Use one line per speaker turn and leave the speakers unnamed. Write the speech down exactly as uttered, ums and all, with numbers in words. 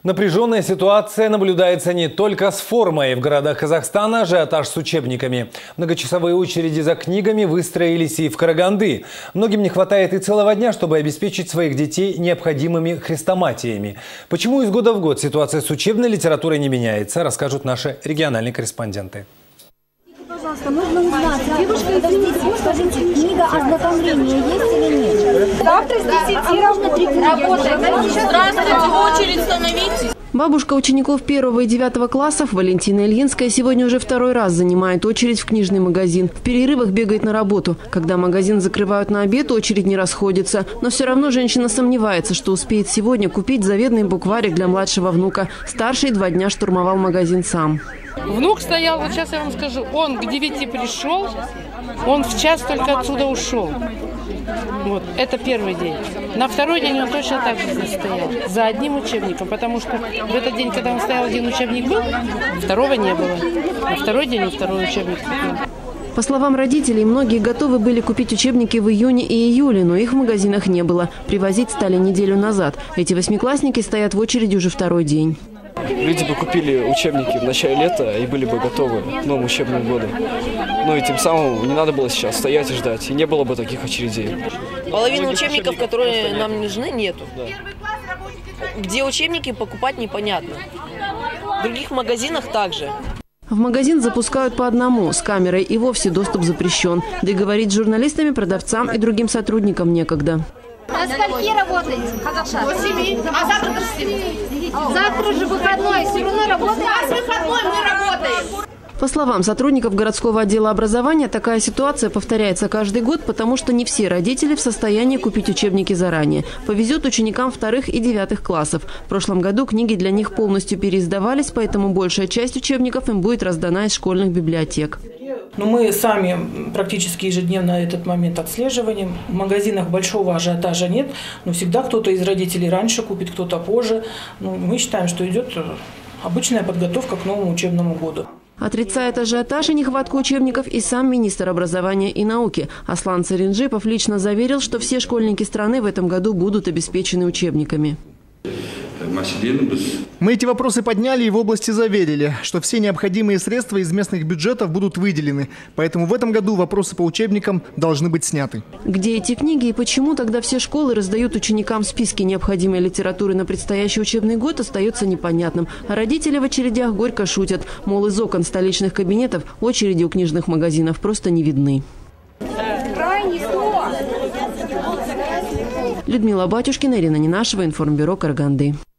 Напряженная ситуация наблюдается не только с формой. В городах Казахстана ажиотаж с учебниками. Многочасовые очереди за книгами выстроились и в Караганды. Многим не хватает и целого дня, чтобы обеспечить своих детей необходимыми хрестоматиями. Почему из года в год ситуация с учебной литературой не меняется, расскажут наши региональные корреспонденты.
Пожалуйста, можно узнать, девушка, извините, скажите, книга ознакомления есть или нет? Завтра с десяти ровно три книги.
Здравствуйте, в очередь становитесь.
Бабушка учеников первого и девятого классов Валентина Ильинская сегодня уже второй раз занимает очередь в книжный магазин. В перерывах бегает на работу. Когда магазин закрывают на обед, очередь не расходится. Но все равно женщина сомневается, что успеет сегодня купить заветный букварик для младшего внука. Старший два дня штурмовал магазин сам.
Внук стоял, вот сейчас я вам скажу, он к девяти пришел, он в час только отсюда ушел. Вот, это первый день. На второй день он точно так же здесь стоял, за одним учебником, потому что в этот день, когда он стоял, один учебник был, второго не было. На второй день второй учебник был.
По словам родителей, многие готовы были купить учебники в июне и июле, но их в магазинах не было. Привозить стали неделю назад. Эти восьмиклассники стоят в очереди уже второй день.
Люди бы купили учебники в начале лета и были бы готовы к новому учебному году. Ну и тем самым не надо было сейчас стоять и ждать, и не было бы таких очередей.
Половины учебников, которые нам нужны, нету. Где учебники покупать непонятно. В других магазинах также.
В магазин запускают по одному, с камерой и вовсе доступ запрещен. Да и говорить с журналистами, продавцам и другим сотрудникам некогда.
До скольки работаете? До семи. А завтра до семи. Завтра же выходной, все равно работаем. А с выходной мы работаем.
По словам сотрудников городского отдела образования, такая ситуация повторяется каждый год, потому что не все родители в состоянии купить учебники заранее. Повезет ученикам вторых и девятых классов. В прошлом году книги для них полностью переиздавались, поэтому большая часть учебников им будет раздана из школьных библиотек.
Но мы сами практически ежедневно этот момент отслеживаем. В магазинах большого ажиотажа нет, но всегда кто-то из родителей раньше купит, кто-то позже. Ну, мы считаем, что идет обычная подготовка к новому учебному году.
Отрицает ажиотаж и нехватку учебников и сам министр образования и науки. Аслан Царинджипов лично заверил, что все школьники страны в этом году будут обеспечены учебниками.
Мы эти вопросы подняли и в области заверили, что все необходимые средства из местных бюджетов будут выделены. Поэтому в этом году вопросы по учебникам должны быть сняты.
Где эти книги и почему тогда все школы раздают ученикам списки необходимой литературы на предстоящий учебный год, остается непонятным. А родители в очередях горько шутят. Мол, из окон столичных кабинетов очереди у книжных магазинов просто не видны. Людмила Батюшкина, Ирина Ненашева, Информбюро Караганды.